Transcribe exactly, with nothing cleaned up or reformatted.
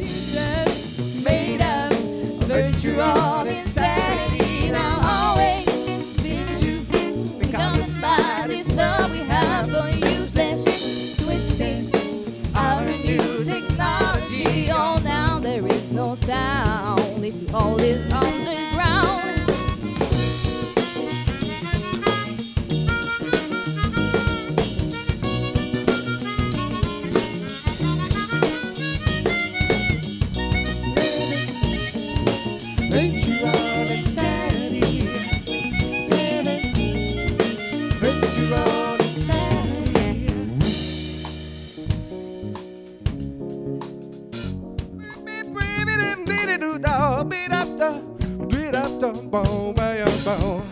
future made of virtual insanity. Now always seem to be coming by this love we have for useless, twisting our new technology. Oh, now there is no sound if you hold it on the ground. Virtual insanity, virtual insanity. Beat up the, beat up the, beat up the bone, bone, bone.